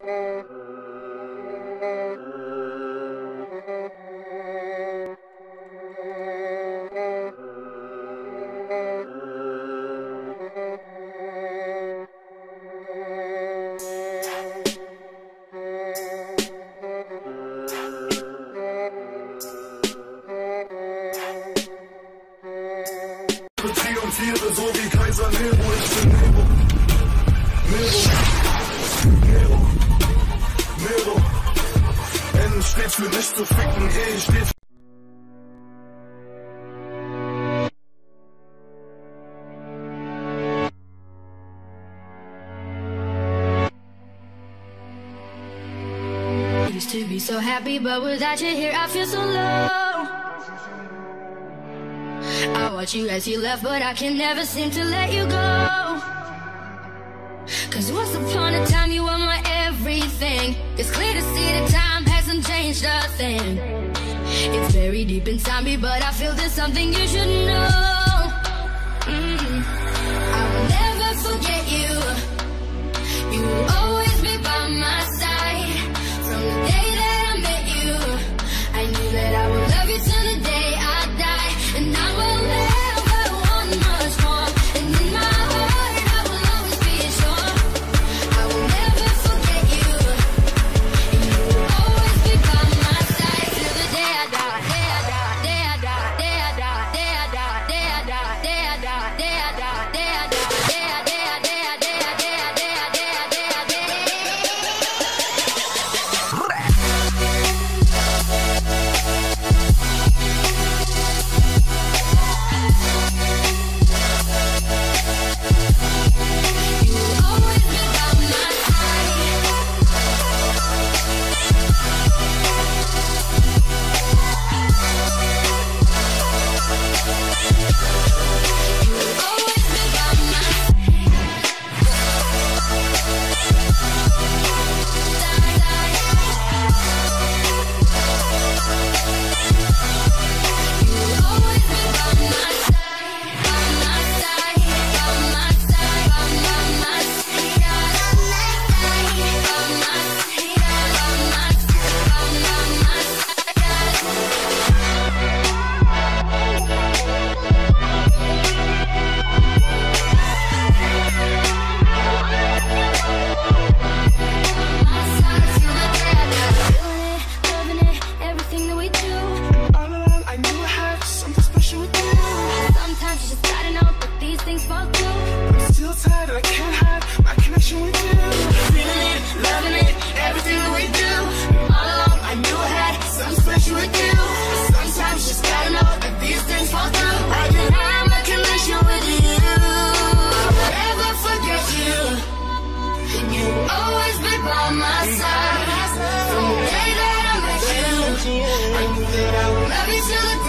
Triumphiere so wie Kaiser Nero, ich bin Nero. N steht für nicht zu ficken, E steht für Used to be so happy, but without you here I feel so low. I watch you as you left, but I can never seem to let you go. Cause once upon a time you were my everything. It's clear to see that time hasn't changed a thing. It's very deep inside me, but I feel there's something you should know. I will never forget you. You will always be by my side. From the day that I met you, I knew that I would love you till the day I die. And I will never want much more. And in my heart I will always be sure I will never forget you. And you will always be by my side till the day I die. Day I die, day I die, day I die, day I die, day I die, day I die, day I die, day I die, day I day I day I day I day I day I day I day I day I. Always be by my side. From the day that I met you, I knew that I would love you till the